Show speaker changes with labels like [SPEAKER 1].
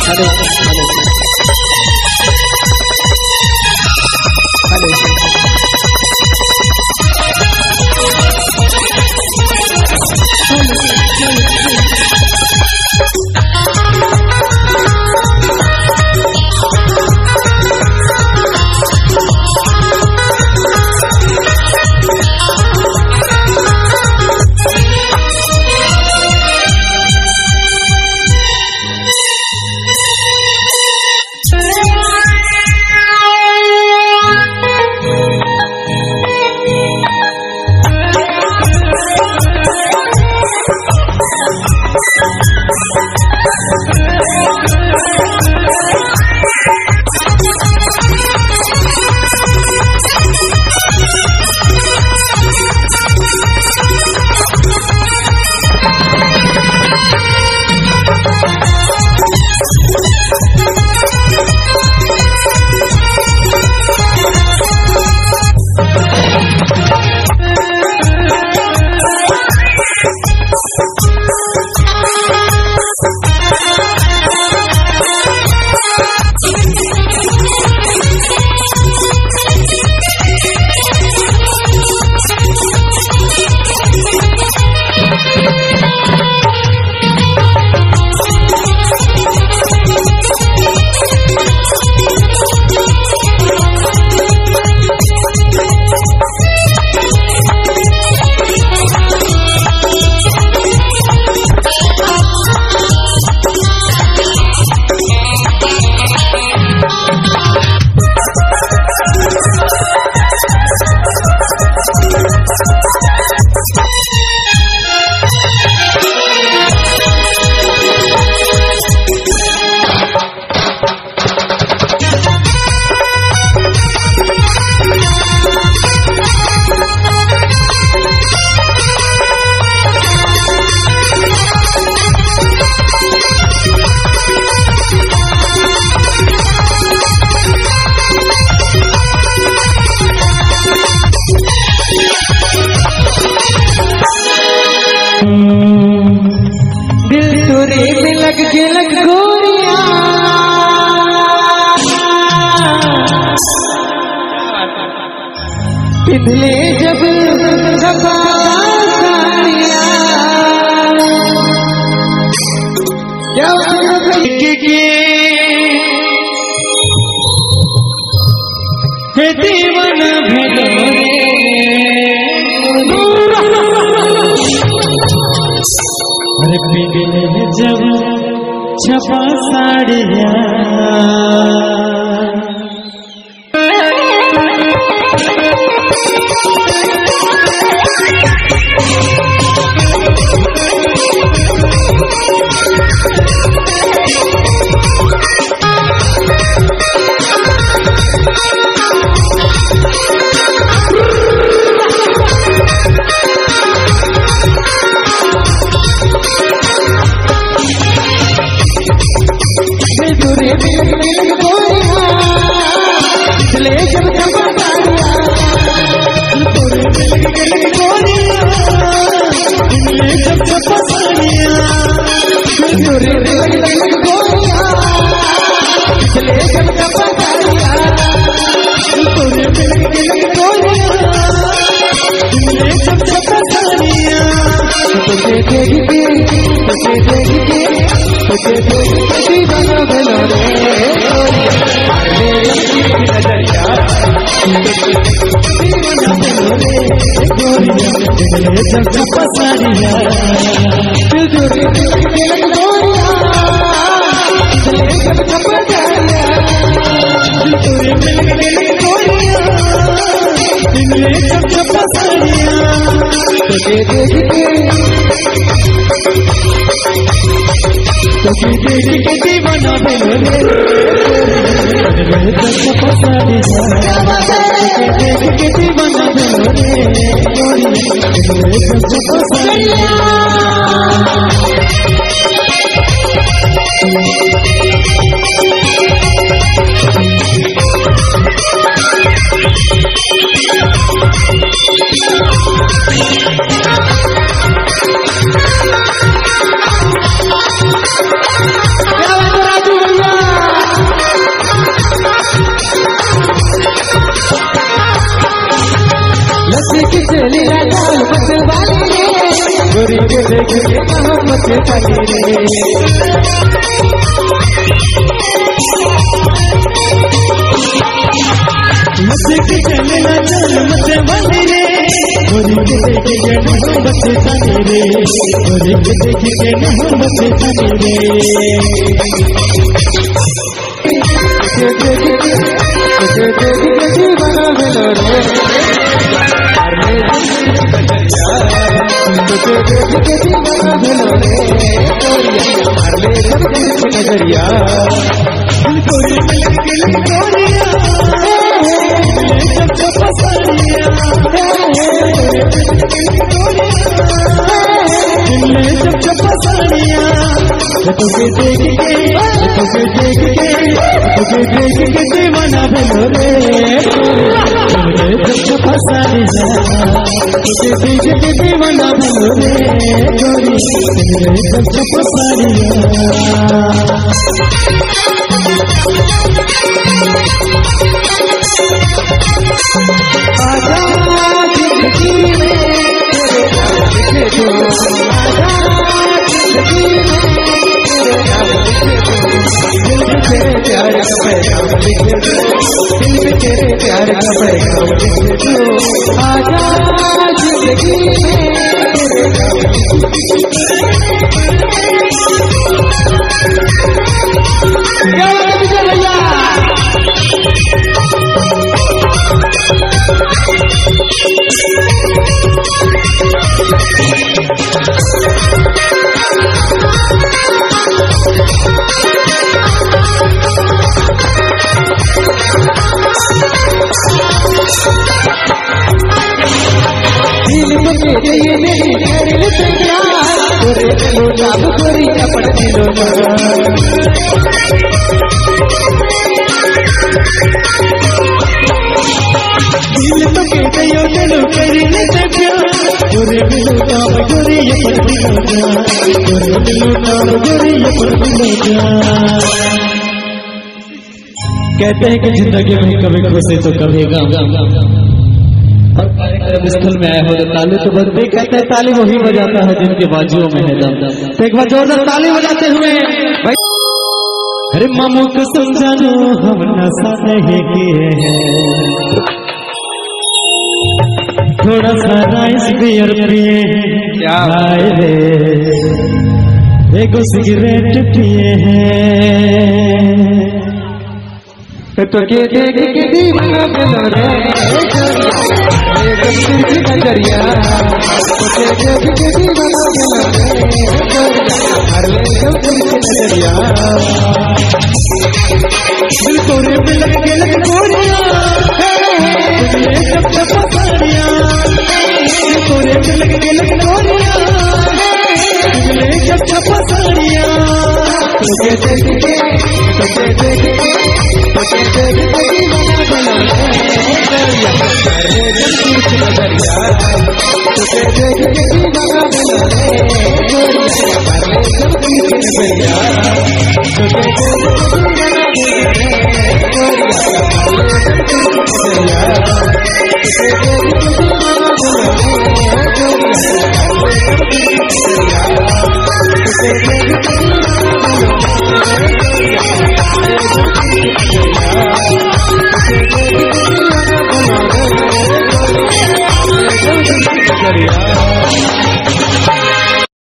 [SPEAKER 1] पिघले जब क्या दीवाना भेलो अरे पिघले जब छपा साड़िया राजू तुझे मोहब्बत चली रे मुझे की चलना चल मुझे बनी रे गोरी के देखेंगे मोहब्बत चली रे गोरी के देखेंगे मोहब्बत चली रे दीवाना मिलो रे दीवाना मिलो रे नजरिया तुझे देख के दीवाना बोलो रे जब फंसा दिया तुझे देख के दीवाना बोलो रे गोरी जब फंसा दिया आजा जिंदगी में तेरे नाम लिखे दो आजा जिंदगी में तेरे नाम लिखे दो दिल में तेरे प्यार का पैगाम लिखे दो दिल में तेरे प्यार का पैगाम लिखे दो आजा जिंदगी में तेरे नाम दिल में तेरे ये नहीं दिल से प्यार तेरे दिलो जाब कोरी अपन दिलो दिल में तेरे यो दिलो करी से प्यार तेरे दिलो जाब कोरी अपन दिलो तेरे दिलो जाब कोरी अपन दिलो कहते हैं कि जिंदगी में कभी खुशी तो कभी गम और स्थल में आए हो तो ताली तो बजते कहते हैं ताली वही बजाता है जिनके बाजुओं में है दम तो एक बार जोरदार ताली बजाते हुए भाई अरे मामू को समझानो हम नशा नहीं किए हैं थोड़ा सा राइस बियर पिए क्या भाई रे एक सिगरेट पिए हैं तो के देख के दीवाना मिलो रे नजरिया तो के देख के दीवाना मिलो रे नजरिया दिल तोरे पे लग के लग गोरिया तुझे सब पसारिया दिल तोरे पे लग के लग गोरिया तुझे सब पसारिया तुझे देख के नजरिया